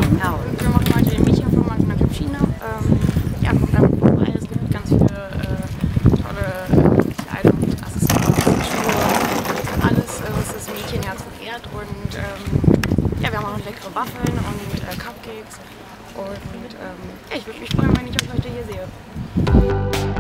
Ja, und wir machen heute den Mädchenflohmarkt in der Clubschiene. Ja, kommt damit vorbei. Es gibt ganz viele tolle Kleidung, Accessoires, Schuhe, alles, was das Mädchenherz begehrt. Und ja, wir haben auch noch leckere Waffeln und Cupcakes. Und ja, ich würde mich freuen, wenn ich euch heute hier sehe.